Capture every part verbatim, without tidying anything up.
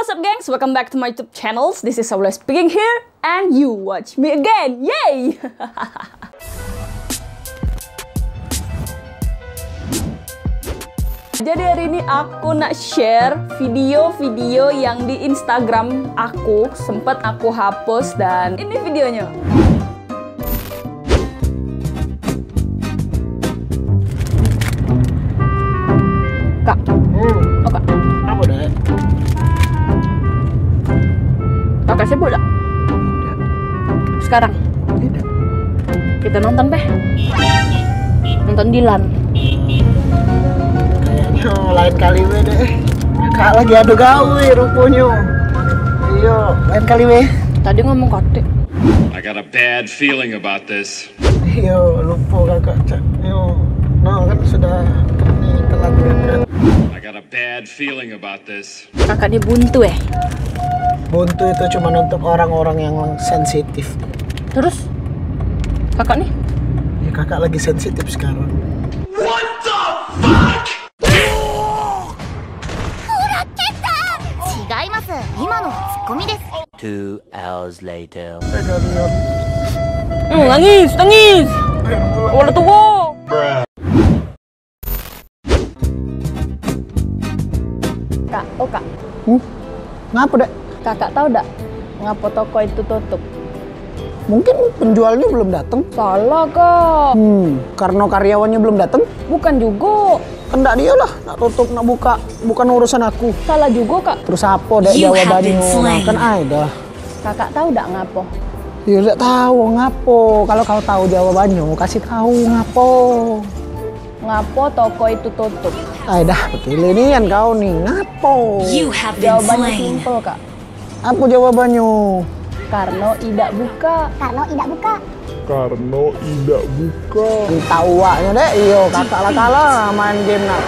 what's up gengs? Welcome back to my YouTube channels. This is Saula speaking here and you watch me again. Yay! Jadi hari ini aku nak share video-video yang di Instagram aku sempat aku hapus dan ini videonya. Kak. Hmm. Oh, Kak. Apa deh? Kakak sibuk tak? Tidak. Sekarang? Tidak. Kita nonton Beh. Nonton Dilan. Kayaknya lain kali we deh. Kak lagi adu gawe rupanya. Iya, lain kali we. Tadi ngomong kotek. I got a bad feeling about this. Iya, lupa kakak. Yo, no kan sudah ini telat kakak. I got a bad feeling about this. Kakak dibuntu eh. Buntu itu cuma untuk orang-orang yang sensitif. Terus kakak nih? Ya kakak lagi sensitif sekarang. What the fuck? Two hours later. Hmm, nangis, nangis. Wala tuwo. Kak, oh kak. Hmm? Ngapa dek? Kakak tahu dak ngapa toko itu tutup? Mungkin penjualnya belum datang. Salah kak. Hmm, karena karyawannya belum datang. Bukan juga. Kendak dia lah, nak tutup, nak buka, bukan urusan aku. Salah juga kak. Terus apa dek jawabannya? Nah, kan ada. Kakak tahu dak ngapo? Ya udah tahu ngapo. Kalau kau tahu jawabannya, kasih tahu ngapo. Ngapo toko itu tutup? Ah dah, betul ini kan kau nih ngapo. Jawabannya simpel kak. Apa jawabannya? Karena tidak buka. Karena tidak buka. Karena tidak buka. Entah uaknya deh, iyo kakak lah kalah main game nak.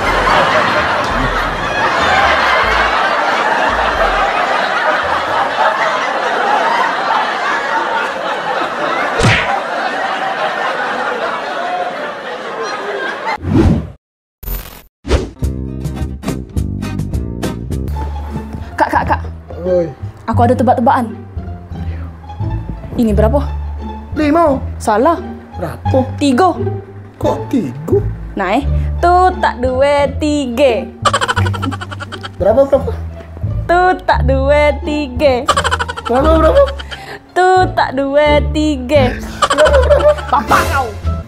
Kak, kak, kak. Oi. Aku ada tebak-tebakan. Ini berapa? Lima. Salah. Berapa? Tiga. Kok tiga? Nah, eh. Tuh tak dua tiga. Berapa berapa? Tuh tak dua tiga. Berapa berapa? Tuh tak dua tiga. Papa kau.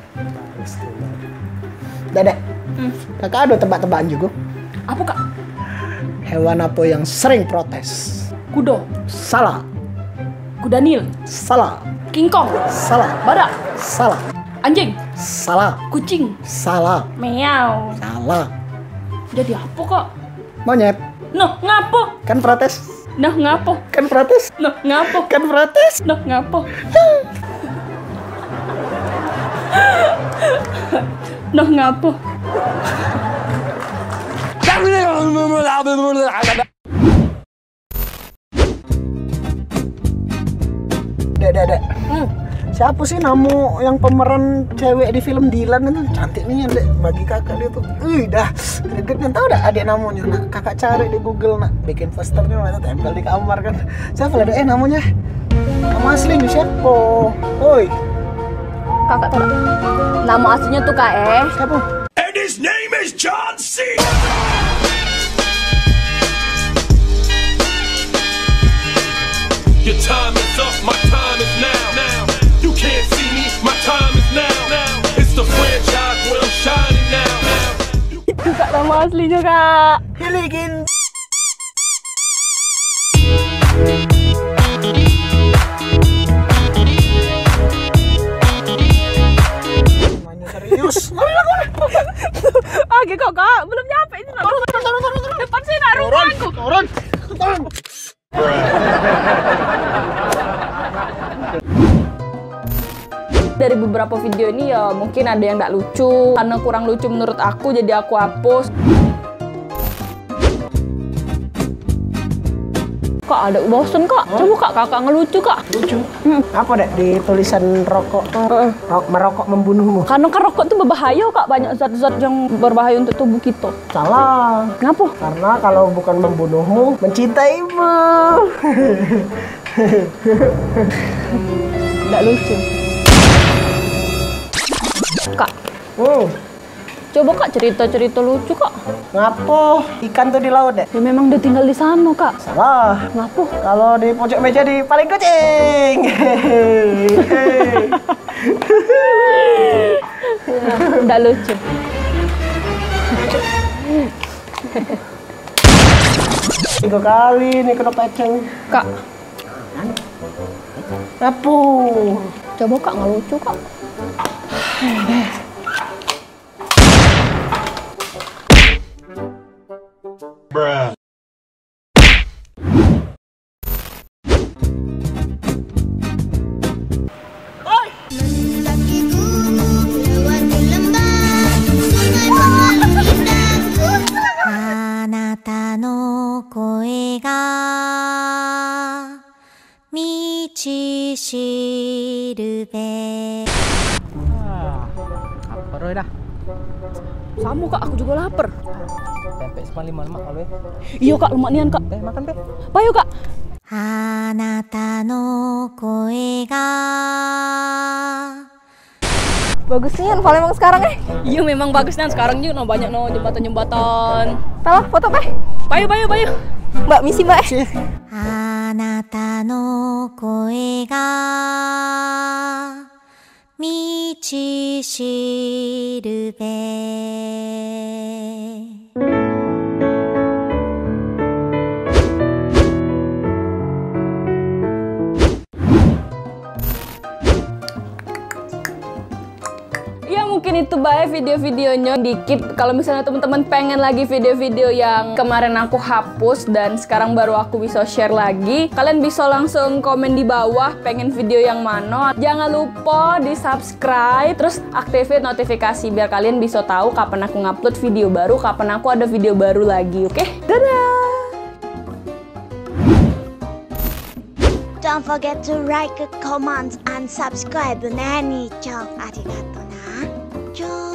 Dedek. Hmm. Kakak ada tebak-tebakan juga. Apa kak? Hewan apa yang sering protes? Kuda. Salah. Kuda Nil. Salah. King Kong. Salah. Badak. Salah. Anjing. Salah. Kucing. Salah. Meow. Salah. Jadi apa kak? Monyet. Noh, ngapo? Kan protes. Noh, ngapo? Kan protes. Noh, ngapo? Kan protes. Noh, ngapo? Noh, ngapo? Dek, dek, dek. Hmm. Siapa sih namu yang pemeran cewek di film Dilan itu? Cantik nih ya, dek. Bagi kakak dia tuh. Wih, dah. Gregetnya tahu dah adik namanya. Nah, kakak cari di Google nak. Bikin posternya mana tempel di kamar kan. Siapa lah dek? Eh namanya? Nama aslinya siapa? Oi. Kakak tahu tak? Nama aslinya tuh kak eh. Siapa? And his name is John C. Your time is up, my time is now. Now you can't see me, my time is now. Now it's the franchise where I'm shining now. Now Itu kak nama aslinya kak. Hilikin. Namanya serius. Oke kok kak, belum nyampe ini. Turun, turun, turun, turun, turun. Depan sih nak rumahku. Turun, turun. Dari beberapa video ini ya mungkin ada yang nggak lucu karena kurang lucu menurut aku, jadi aku hapus. Kak, ada bosen kak. Coba kak, kakak ngelucu kak. Lucu. Hmm. Apa dek di tulisan rokok? Uh. Rok- merokok membunuhmu. Karena kan rokok itu berbahaya kak, banyak zat-zat yang berbahaya untuk tubuh kita. Salah. Kenapa? Karena kalau bukan membunuhmu, mencintaimu. Nggak lucu. Kak, Hmm. coba kak cerita-cerita lucu kak. Ngapo? Ikan tuh di laut dek? Ya memang dia tinggal di sana kak. Salah. Kenapa? Kalau di pojok meja di paling kucing. Nggak lucu. Tiga kali nih kena peceng. Kak, Ngapo? coba kak nggak lucu kak. Bruh. Mendaki gunung, lewati lembah, sungai mengalir indahku. Anata no koe ga michi shirube. Lapar oi dah. Sama kak, aku juga lapar. Pempek semali lemak kalau ya. Iya kak, lemak nian kak. Teh makan teh. Bayu kak. Anata no koe ga. Bagus nih yang paling emang sekarang eh. Iya memang bagus nih sekarang juga no, banyak no jembatan-jembatan. Tala foto eh. Bayu, bayu, bayu. Mbak misi mbak eh. Anata no koe ga michi shirube. Ya mungkin itu baik video-videonya dikit. Kalau misalnya teman-teman pengen lagi video-video yang kemarin aku hapus dan sekarang baru aku bisa share lagi, kalian bisa langsung komen di bawah pengen video yang mana. Jangan lupa di subscribe, terus aktifin notifikasi biar kalian bisa tahu kapan aku ngupload video baru, kapan aku ada video baru lagi. Oke, dadah. Don't forget to like, comment, and subscribe. Nani chong arigato na. Chong.